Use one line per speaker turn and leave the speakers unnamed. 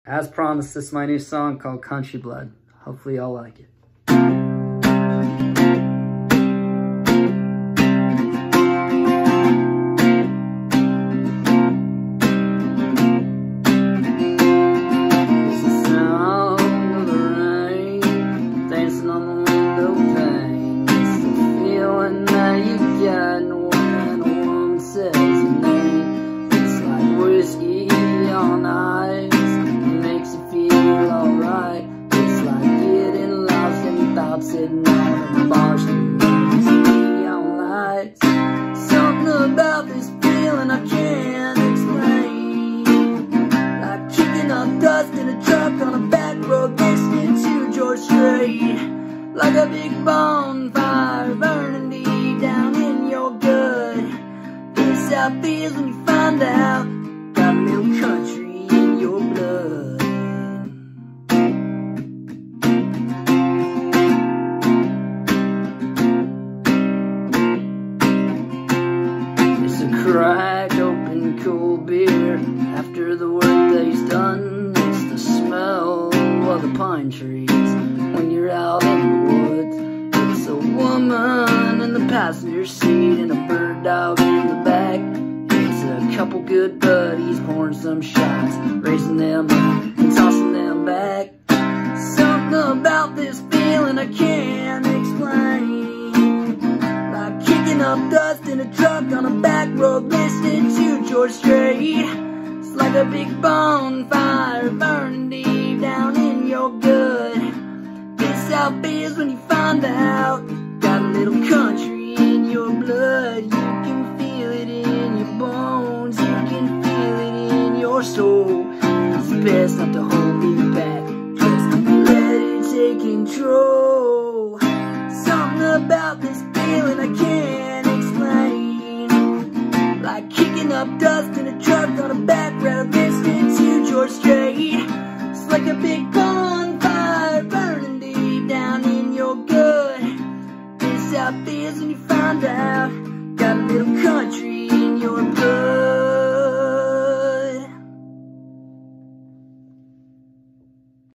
As promised, this is my new song called Country Blood. Hopefully y'all like it.
Sitting on the barstool, neon lights. Something about this feeling I can't explain. Like kicking up dust in a truck on a back road, listening to George Strait. Like a big bonfire burning deep down in your gut. This how it feels when you find out got a little country in your blood. Crack open cold beer after the workday's done. It's the smell of the pine trees when you're out in the woods. It's a woman in the passenger seat and a bird dog in the back. It's a couple good buddies pouring some shots, raising them up and tossing them back. Something about this feeling I can't explain. Like kicking up dust in a truck on a back road, listening to George Strait. It's like a big bonfire burning deep down in your gut. This how it feels when you find out got a little country in your blood. You can feel it in your bones, you can feel it in your soul. It's best not to hold me back, just let it take control. Something about this feeling I can't explain. Like kicking up dust in a truck on a back road, listening to George Strait. It's like a big